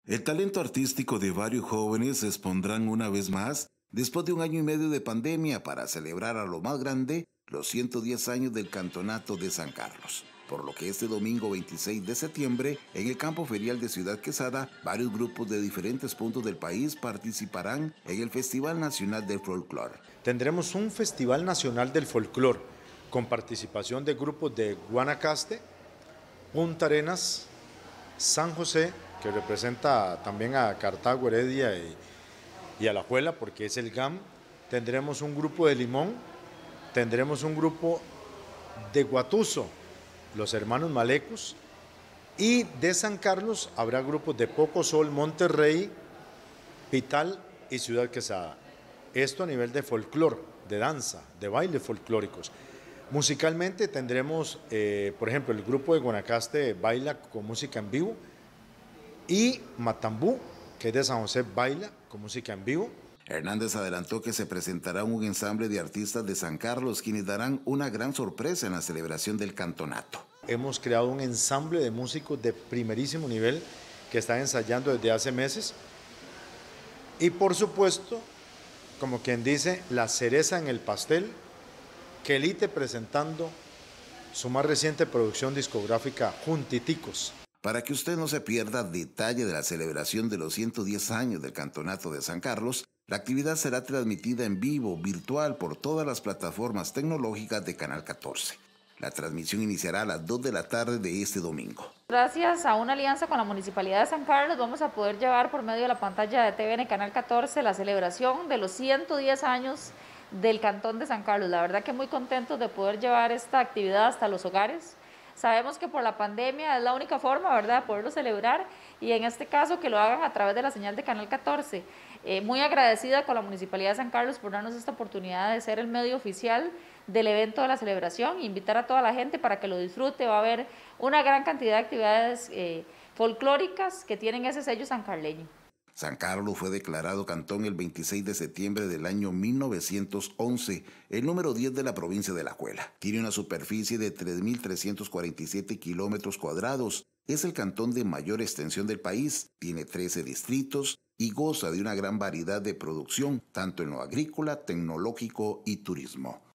El talento artístico de varios jóvenes se expondrán una vez más después de un año y medio de pandemia para celebrar a lo más grande los 110 años del Campeonato de San Carlos. Por lo que este domingo 26 de septiembre, en el campo ferial de Ciudad Quesada, varios grupos de diferentes puntos del país participarán en el Festival Nacional del Folclor. Tendremos un Festival Nacional del Folclor con participación de grupos de Guanacaste, Punta Arenas, San José, que representa también a Cartago, Heredia y Alajuela, porque es el GAM. Tendremos un grupo de Limón, tendremos un grupo de Guatuso, los hermanos Malecos, y de San Carlos habrá grupos de Poco Sol, Monterrey, Pital y Ciudad Quesada. Esto a nivel de folclor, de danza, de bailes folclóricos. Musicalmente tendremos, por ejemplo, el grupo de Guanacaste baila con música en vivo, y Matambú, que es de San José, baila con música en vivo. Hernández adelantó que se presentará un ensamble de artistas de San Carlos, quienes darán una gran sorpresa en la celebración del campeonato. Hemos creado un ensamble de músicos de primerísimo nivel que están ensayando desde hace meses. Y por supuesto, como quien dice, la cereza en el pastel, Quelite presentando su más reciente producción discográfica, Juntiticos. Para que usted no se pierda detalle de la celebración de los 110 años del Campeonato de San Carlos, la actividad será transmitida en vivo, virtual, por todas las plataformas tecnológicas de Canal 14. La transmisión iniciará a las 2 de la tarde de este domingo. Gracias a una alianza con la Municipalidad de San Carlos, vamos a poder llevar por medio de la pantalla de TVN Canal 14 la celebración de los 110 años del Cantón de San Carlos. La verdad que muy contentos de poder llevar esta actividad hasta los hogares. Sabemos que por la pandemia es la única forma, ¿verdad?, de poderlo celebrar, y en este caso que lo hagan a través de la señal de Canal 14. Muy agradecida con la Municipalidad de San Carlos por darnos esta oportunidad de ser el medio oficial del evento de la celebración e invitar a toda la gente para que lo disfrute. Va a haber una gran cantidad de actividades folclóricas que tienen ese sello sancarleño. San Carlos fue declarado cantón el 26 de septiembre del año 1911, el número 10 de la provincia de Alajuela. Tiene una superficie de 3.347 kilómetros cuadrados. Es el cantón de mayor extensión del país, tiene 13 distritos y goza de una gran variedad de producción, tanto en lo agrícola, tecnológico y turismo.